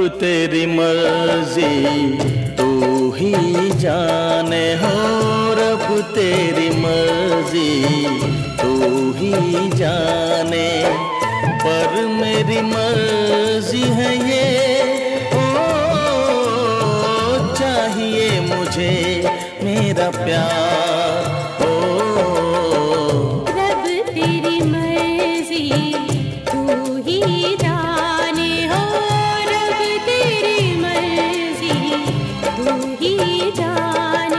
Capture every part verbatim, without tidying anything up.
तेरी मर्जी तू ही जाने हो, रब तेरी मर्जी तू ही जाने। पर मेरी मर्जी है ये, ओ चाहिए मुझे मेरा प्यार, ओ रब तेरी मर्जी तू ही जाने हो, रब तेरी मर्जी तू ही जाने।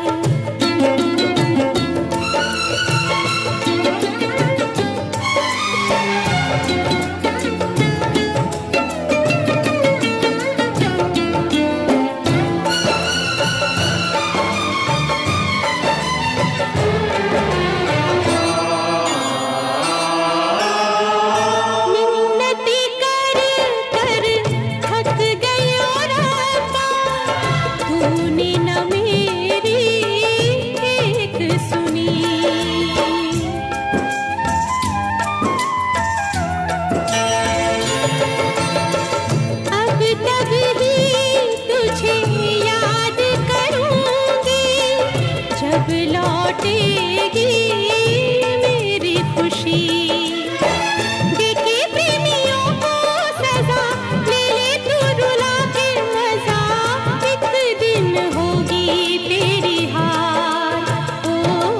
लौटेगी मेरी खुशी, देखे प्रेमियों को सजा, ले ले तू रुला के मजा, एक दिन होगी तेरी हार, ओ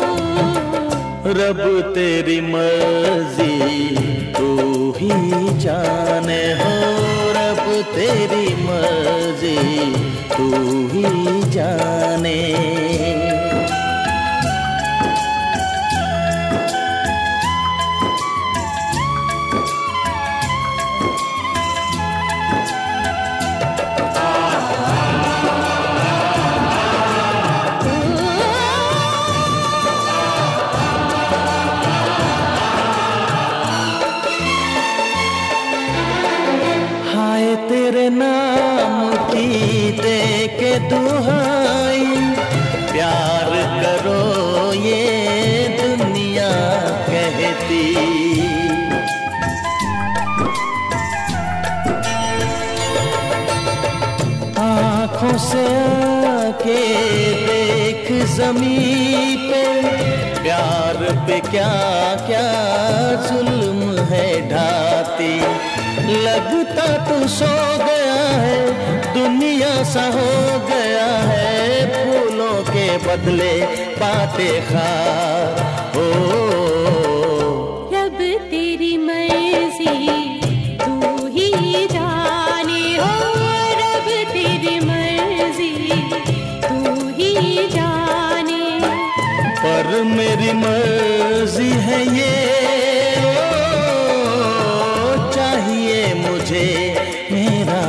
रब तेरी मर्जी तू ही जाने हो, रब तेरी मर्जी तू ही जाने। तेरे नाम की दे के दुहाई, प्यार करो ये दुनिया कहती। आँखों से आके देख ज़मीं पे, प्यार पे क्या क्या जुल्म है ढाती। लगता तू सो गया है, दुनिया सा हो गया है, फूलों के बदले बातें खार, ओ रब तेरी मर्जी तू ही जाने हो, रब तेरी मर्जी तू ही जाने। पर मेरी मर्जी है ये, चाहिए मुझे मेरा